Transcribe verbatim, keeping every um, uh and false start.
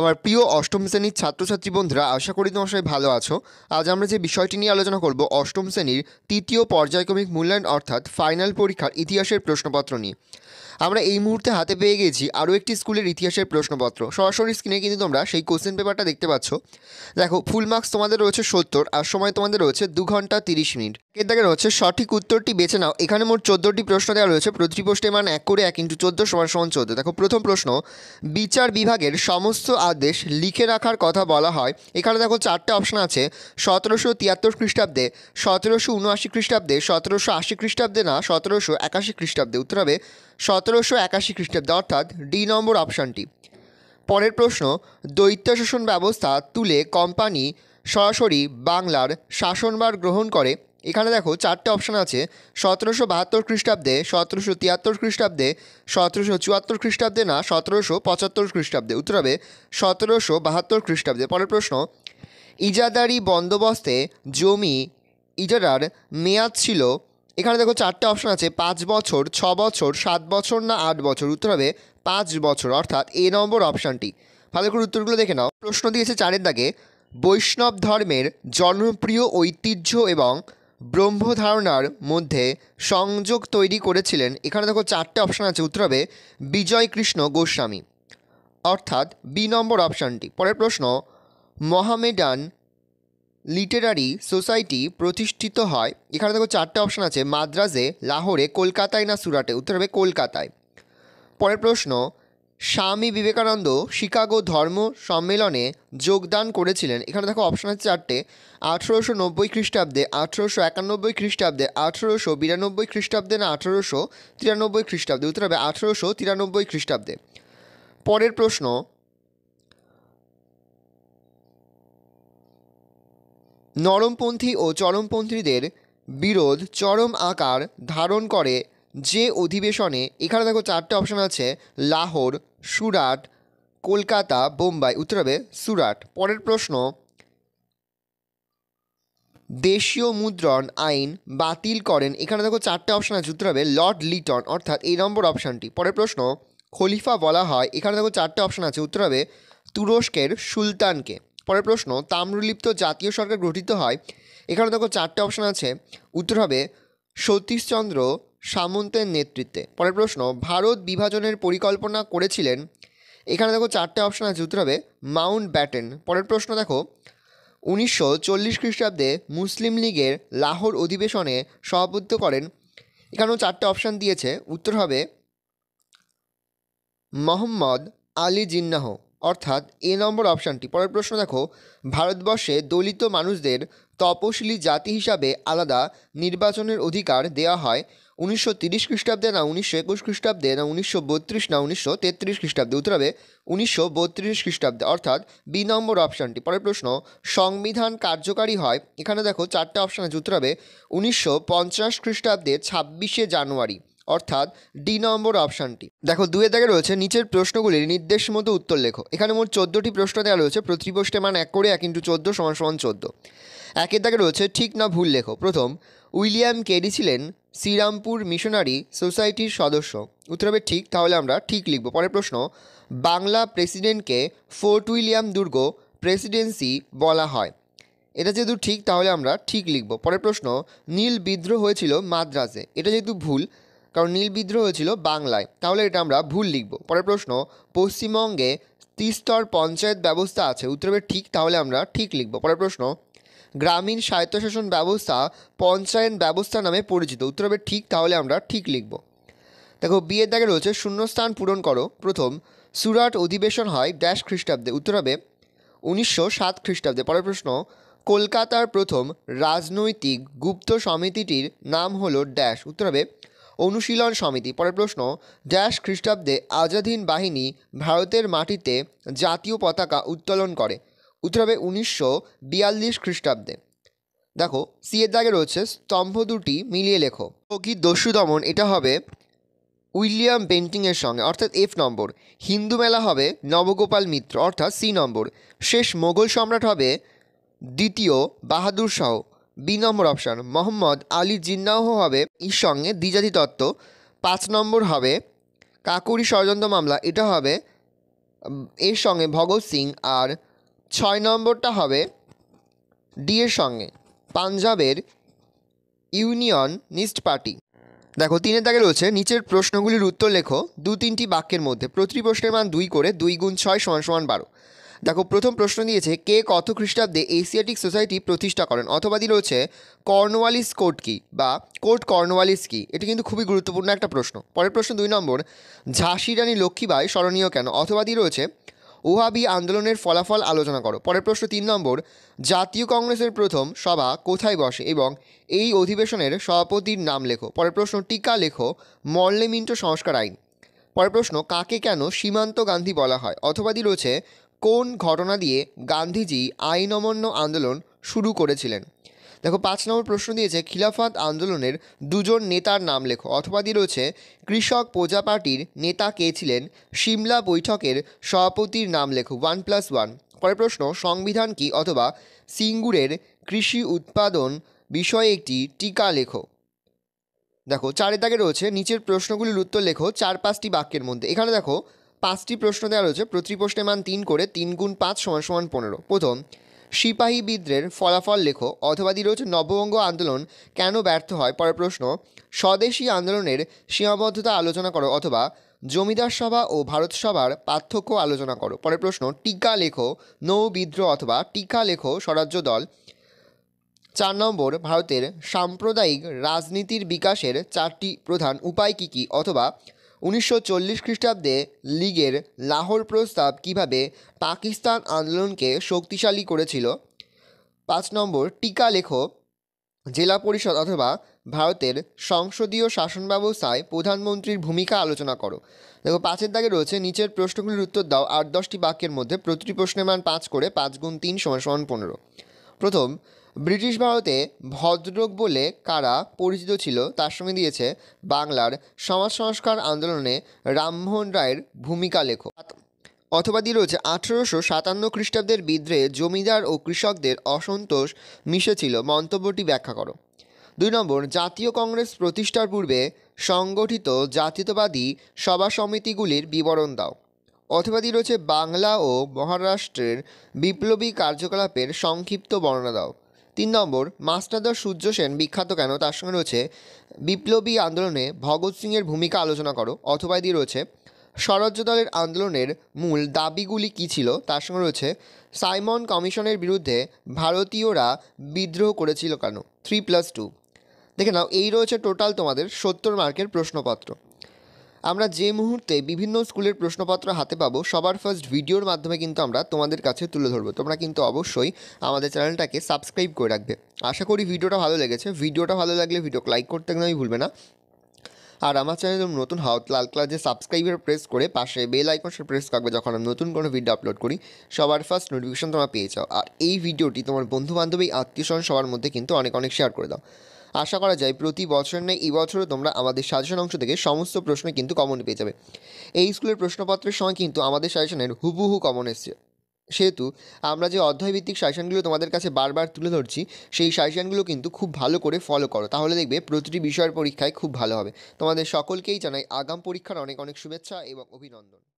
আমার প্রিয় অষ্টম শ্রেণীর ছাত্রছাত্রী বন্ধুরা, আশা করি তোমরা সবাই ভালো আছো। আজ আমরা যে বিষয়টি নিয়ে আলোচনা করব অষ্টম শ্রেণীর তৃতীয় পর্যায়ক্রমিক মূল্যায়ন অর্থাৎ ফাইনাল পরীক্ষার ইতিহাসের প্রশ্নপত্র নিয়ে। আমরা এই মুহূর্তে হাতে পেয়ে গেছি আরও একটি স্কুলের ইতিহাসের প্রশ্নপত্র। সরাসরি স্ক্রিনে কিন্তু তোমরা সেই কোশ্চেন পেপারটা দেখতে পাচ্ছ। দেখো, ফুল মার্কস তোমাদের রয়েছে সত্তর আর সময় তোমাদের রয়েছে দু ঘন্টা তিরিশ মিনিট। এর দাগে রয়েছে সঠিক উত্তরটি বেছে নাও। এখানে মোট চোদ্দোটি প্রশ্ন দেওয়া রয়েছে। প্রতিটি প্রশ্নের মান এক করে এক ইন্টু চোদ্দো সমান সমান চোদ্দো। দেখো, প্রথম প্রশ্ন, বিচার বিভাগের সমস্ত আদেশ লিখে রাখার কথা বলা হয়। এখানে দেখো চারটে অপশান আছে, সতেরোশো তিয়াত্তর খ্রিস্টাব্দে, সতেরোশো উনআশি খ্রিস্টাব্দে, সতেরোশো আশি খ্রিস্টাব্দে না সতেরোশো একাশি খ্রিস্টাব্দে। উত্তর হবে সতেরোশো একাশি খ্রিস্টাব্দে, অর্থাৎ ডি নম্বর অপশানটি। পরের প্রশ্ন, দৈত্য শাসন ব্যবস্থা তুলে কোম্পানি সরাসরি বাংলার শাসনভার গ্রহণ করে। এখানে দেখো চারটে অপশান আছে, সতেরোশো বাহাত্তর খ্রিস্টাব্দে, সতেরোশো তিয়াত্তর খ্রিস্টাব্দে, সতেরোশো চুয়াত্তর খ্রিস্টাব্দে না সতেরোশো পঁচাত্তর খ্রিস্টাব্দে। উত্তর হবে সতেরোশো বাহাত্তর খ্রিস্টাব্দে। পরের প্রশ্ন, ইজাদারি বন্দোবস্তে জমি ইজারার মেয়াদ ছিল। এখানে দেখো চারটে অপশান আছে, পাঁচ বছর, ছ বছর, সাত বছর না আট বছর। উত্তর হবে পাঁচ বছর, অর্থাৎ এ নম্বর অপশানটি। ভালো করে উত্তরগুলো দেখে নাও। প্রশ্ন দিয়েছে চারের দাগে, বৈষ্ণব ধর্মের জনপ্রিয় ঐতিহ্য এবং ব্রহ্মধারণার মধ্যে সংযোগ তৈরি করেছিলেন। এখানে দেখো চারটে অপশান আছে। উত্তর হবে বিজয় কৃষ্ণ গোস্বামী, অর্থাৎ বি নম্বর অপশানটি। পরের প্রশ্ন, মোহামেডান লিটারারি সোসাইটি প্রতিষ্ঠিত হয়। এখানে দেখো চারটে অপশান আছে, মাদ্রাজে, লাহোরে, কলকাতায় না সুরাটে। উত্তর হবে কলকাতায়। পরের প্রশ্ন, স্বামী বিবেকানন্দ শিকাগো ধর্ম সম্মেলনে যোগদান করেছিলেন। এখানে দেখো অপশান আছে চারটে, আঠেরোশো নব্বই খ্রিস্টাব্দে, আঠেরোশো একানব্বই খ্রিস্টাব্দে, আঠেরোশো বিরানব্বই খ্রিস্টাব্দে না আঠেরোশো তিরানব্বই খ্রিস্টাব্দে। উত্তর হবে আঠেরোশো তিরানব্বই খ্রিস্টাব্দে। পরের প্রশ্ন, নরমপন্থী ও চরমপন্থীদের বিরোধ চরম আকার ধারণ করে যে অধিবেশনে। এখানে দেখো চারটে অপশান আছে, লাহোর, সুরাট, কলকাতা, বোম্বাই। উত্তর হবে সুরাট। পরের প্রশ্ন, দেশীয় মুদ্রণ আইন বাতিল করেন। এখানে দেখো চারটে অপশান আছে। উত্তর হবে লর্ড লিটন, অর্থাৎ এই নম্বর অপশানটি। পরের প্রশ্ন, খলিফা বলা হয়। এখানে দেখো চারটে অপশান আছে। উত্তর হবে তুরস্কের সুলতানকে। পরের প্রশ্ন, তাম্রলিপ্ত জাতীয় সরকার গঠিত হয়। এখানে দেখো চারটে অপশান আছে। উত্তর হবে সতীশচন্দ্র সামন্তের নেতৃত্বে। পরের প্রশ্ন, ভারত বিভাজনের পরিকল্পনা করেছিলেন। এখানে দেখো চারটে অপশান আছে। উত্তর হবে মাউন্ট ব্যাটেন। পরের প্রশ্ন দেখো, উনিশশো চল্লিশ খ্রিস্টাব্দে মুসলিম লীগের লাহোর অধিবেশনে সভাপতিত্ব করেন। এখানেও চারটে অপশান দিয়েছে। উত্তর হবে মোহাম্মদ আলী জিন্নাহ, অর্থাৎ এ নম্বর অপশানটি। পরের প্রশ্ন দেখো, ভারতবর্ষে দলিত মানুষদের তপশিলি জাতি হিসাবে আলাদা নির্বাচনের অধিকার দেওয়া হয়। উনিশশো তিরিশ খ্রিস্টাব্দে না উনিশশো একুশ খ্রিস্টাব্দে না উনিশশো বত্রিশ না উনিশশো তেত্রিশ খ্রিস্টাব্দে। উত্তর হবে উনিশশো বত্রিশ খ্রিস্টাব্দে, অর্থাৎ বি নম্বর অপশানটি। পরের প্রশ্ন, সংবিধান কার্যকারী হয়। এখানে দেখো চারটে অপশান আছে। উত্তর হবে উনিশশো পঞ্চাশ খ্রিস্টাব্দে ছাব্বিশে জানুয়ারি, অর্থাৎ ডি নম্বর অপশানটি। দেখো, দুয়ের দাগে রয়েছে নিচের প্রশ্নগুলির নির্দেশ মতো উত্তর লেখো। এখানে মোট চোদ্দোটি প্রশ্ন দেওয়া রয়েছে। প্রতি প্রশ্নের মান এক করে এক ইন্টু চোদ্দো সমান সমান চোদ্দো। একের দাগে রয়েছে ঠিক না ভুল লেখো। প্রথম, উইলিয়াম কেরি ছিলেন শ্রীরামপুর মিশনারি সোসাইটির সদস্য। উত্তর হবে ঠিক, তাহলে আমরা ঠিক লিখব। পরের প্রশ্ন, বাংলা প্রেসিডেন্টকে ফোর্ট উইলিয়াম দুর্গ প্রেসিডেন্সি বলা হয়। এটা যেহেতু ঠিক, তাহলে আমরা ঠিক লিখব। পরের প্রশ্ন, নীল বিদ্রোহ হয়েছিল মাদ্রাজে। এটা যেহেতু ভুল, কারণ নীল বিদ্রোহ হয়েছিল বাংলায়, তাহলে এটা আমরা ভুল লিখব। পরের প্রশ্ন, পশ্চিমবঙ্গে ত্রিস্তর পঞ্চায়েত ব্যবস্থা আছে। উত্তর হবে ঠিক, তাহলে আমরা ঠিক লিখব। পরের প্রশ্ন, গ্রামীণ স্বায়ত্তশাসন ব্যবস্থা পঞ্চায়েত ব্যবস্থা নামে পরিচিত। উত্তর হবে ঠিক, তাহলে আমরা ঠিক লিখব। দেখো, বিয়ের দাগে রয়েছে শূন্যস্থান পূরণ করো। প্রথম, সুরাট অধিবেশন হয় ড্যাশ খ্রিস্টাব্দে। উত্তর হবে উনিশশো সাত খ্রিস্টাব্দে। পরের প্রশ্ন, কলকাতার প্রথম রাজনৈতিক গুপ্ত সমিতিটির নাম হলো ড্যাশ। উত্তর হবে অনুশীলন সমিতি। পরের প্রশ্ন, ড্যাশ খ্রিস্টাব্দে আজাদিন বাহিনী ভারতের মাটিতে জাতীয় পতাকা উত্তোলন করে। উত্তর হবে উনিশশো বিয়াল্লিশ খ্রিস্টাব্দে। দেখো, সি এর দাগে রয়েছে স্তম্ভ দুটি মিলিয়ে লেখো। কি দস্যু দমন, এটা হবে উইলিয়াম বেন্টিংয়ের সঙ্গে, অর্থাৎ এফ নম্বর। হিন্দু মেলা হবে নবগোপাল মিত্র, অর্থাৎ সি নম্বর। শেষ মোগল সম্রাট হবে দ্বিতীয় Bahadur Shah, B number option. Mohammad Ali Jinnah হবে এর সঙ্গে দ্বিজাতি তত্ত্ব। পাঁচ নম্বর হবে কাকুরি ষড়যন্ত্র মামলা, এটা হবে এর সঙ্গে ভগৎ সিং, আর ছয় নম্বরটা হবে ডি এর সঙ্গে পাঞ্জাবের ইউনিয়নিস্ট পার্টি। দেখো তিনের দাগে রয়েছে নিচের প্রশ্নগুলির উত্তর লেখো দু তিনটি বাক্যের মধ্যে। প্রতিটি প্রশ্নের মান দুই করে, দুই গুণ ছয় সমান সমান বারো। দেখো প্রথম প্রশ্ন দিয়েছে কে কত খ্রিস্টাব্দে এশিয়াটিক সোসাইটি প্রতিষ্ঠা করেন, অথবা দিয়ে রয়েছে কর্নওয়ালিস কোর্ট কী বা কোর্ট কর্নওয়ালিস কী। এটি কিন্তু খুবই গুরুত্বপূর্ণ একটা প্রশ্ন। পরের প্রশ্ন দুই নম্বর, ঝাঁসি রানী লক্ষ্মীবাঈ স্মরণীয় কেন, অথবা দিয়ে রয়েছে ওহাবি আন্দোলনের ফলাফল আলোচনা করো। পরের প্রশ্ন তিন নম্বর, জাতীয় কংগ্রেসের প্রথম সভা কোথায় বসে এবং এই অধিবেশনের সভাপতির নাম লেখো। পরের প্রশ্ন টিকা লেখো মর্লে মিন্টো সংস্কার আইন। পরের প্রশ্ন কাকে কেন সীমান্ত গান্ধী বলা হয়, অথবা দিয়ে রয়েছে কোন ঘটনা দিয়ে গান্ধীজি আইন অমান্য আন্দোলন শুরু করেছিলেন। দেখো পাঁচ নম্বর প্রশ্ন দিয়েছে খিলাফত আন্দোলনের দুজন নেতার নাম লেখো, অথবা দিয়ে রয়েছে কৃষক প্রজা পার্টির নেতা কে ছিলেন, সিমলা বৈঠকের সভাপতির নাম লেখো, ওয়ান প্লাস ওয়ান। পরের প্রশ্ন সংবিধান কি, অথবা সিঙ্গুরের কৃষি উৎপাদন বিষয়ে একটি টিকা লেখো। দেখো চারের দাগে রয়েছে নিচের প্রশ্নগুলির উত্তর লেখো চার পাঁচটি বাক্যের মধ্যে। এখানে দেখো পাঁচটি প্রশ্ন দেওয়া রয়েছে, প্রতিটি প্রশ্নের মান তিন করে, তিন গুণ পাঁচ সমান সমান পনেরো। প্রথম, সিপাহী বিদ্রোহের ফলাফল লেখো, অথবা দিয়ে রয়েছে নববঙ্গ আন্দোলন কেন ব্যর্থ হয়। পরের প্রশ্ন স্বদেশী আন্দোলনের সীমাবদ্ধতা আলোচনা করো, অথবা জমিদার সভা ও ভারত সভার পার্থক্য আলোচনা করো। পরের প্রশ্ন টিকা লেখো নৌ বিদ্রোহ, অথবা টিকা লেখো স্বরাজ্য দল। চার নম্বর, ভারতের সাম্প্রদায়িক রাজনীতির বিকাশের চারটি প্রধান উপায় কী কী, অথবা উনিশশো চল্লিশ খ্রিস্টাব্দে লীগের লাহোর প্রস্তাব কিভাবে পাকিস্তান আন্দোলনকে শক্তিশালী করেছিল। পাঁচ নম্বর, টিকা লেখো জেলা পরিষদ অথবা ভারতের সংসদীয় শাসন ব্যবস্থায় প্রধানমন্ত্রীর ভূমিকা আলোচনা করো। দেখো পাঁচের দাগে রয়েছে নিচের প্রশ্নগুলির উত্তর দাও আট দশটি বাক্যের মধ্যে। প্রতিটি প্রশ্নের মান পাঁচ করে, পাঁচ গুণ তিন সমান সমান পনেরো। প্রথম, ব্রিটিশ ভারতে ভদ্রলোক বলে কারা পরিচিত ছিল, তার সঙ্গে দিয়েছে বাংলার সমাজ সংস্কার আন্দোলনে রামমোহন রায়ের ভূমিকা লেখো, অথবা দিয়ে রয়েছে আঠেরোশো সাতান্ন খ্রিস্টাব্দের বিদ্রোহে জমিদার ও কৃষকদের অসন্তোষ মিশেছিল, মন্তব্যটি ব্যাখ্যা করো। দুই নম্বর, জাতীয় কংগ্রেস প্রতিষ্ঠার পূর্বে সংগঠিত জাতীয়তাবাদী সভা সমিতিগুলির বিবরণ দাও, অথবা দিয়ে রয়েছে বাংলা ও মহারাষ্ট্রের বিপ্লবী কার্যকলাপের সংক্ষিপ্ত বর্ণনা দাও। তিন নম্বর, মাস্টারদা সূর্য সেন বিখ্যাত কেন, তার সঙ্গে রয়েছে বিপ্লবী আন্দোলনে ভগৎ সিংয়ের ভূমিকা আলোচনা করো, অথবা দিয়ে রয়েছে স্বরাজ্য দলের আন্দোলনের মূল দাবিগুলি কী ছিল, তার সঙ্গে রয়েছে সাইমন কমিশনের বিরুদ্ধে ভারতীয়রা বিদ্রোহ করেছিল কেন। Three plus two. দেখে নাও এই রয়েছে টোটাল তোমাদের সত্তর মার্কের প্রশ্নপত্র। আমরা যে মুহূর্তে বিভিন্ন স্কুলের প্রশ্নপত্র হাতে পাবো সবার ফার্স্ট ভিডিওর মাধ্যমে কিন্তু আমরা তোমাদের কাছে তুলে ধরবো। তোমরা কিন্তু অবশ্যই আমাদের চ্যানেলটাকে সাবস্ক্রাইব করে রাখবে। আশা করি ভিডিওটা ভালো লেগেছে। ভিডিওটা ভালো লাগলে ভিডিওকে লাইক করতে একদমই ভুলবে না। আর আমার চ্যানেলে নতুন হাও লাল কালার যে সাবস্ক্রাইবার প্রেস করে পাশে বেল আইকনটা প্রেস করবে, যখন আমি নতুন কোনো ভিডিও আপলোড করি সবার ফার্স্ট নোটিফিকেশন তোমরা পেয়ে যাও। আর এই ভিডিওটি তোমার বন্ধু বান্ধবী আত্মীয় স্বজন সবার মধ্যে কিন্তু অনেক অনেক শেয়ার করে দাও। আশা করা যায় প্রতি বছর নেই এই বছরও তোমরা আমাদের সাজেশন অংশ থেকে সমস্ত প্রশ্ন কিন্তু কমন পেয়ে যাবে। এই স্কুলের প্রশ্নপত্রের সময় কিন্তু আমাদের সাজেশনের হুবহু কমন এসছে, সেহেতু আমরা যে অধ্যায়ভিত্তিক সাজেশনগুলো তোমাদের কাছে বারবার তুলে ধরছি সেই সাজেশনগুলো কিন্তু খুব ভালো করে ফলো করো, তাহলে দেখবে প্রতিটি বিষয়ের পরীক্ষায় খুব ভালো হবে। তোমাদের সকলকেই জানাই আগাম পরীক্ষার অনেক অনেক শুভেচ্ছা এবং অভিনন্দন।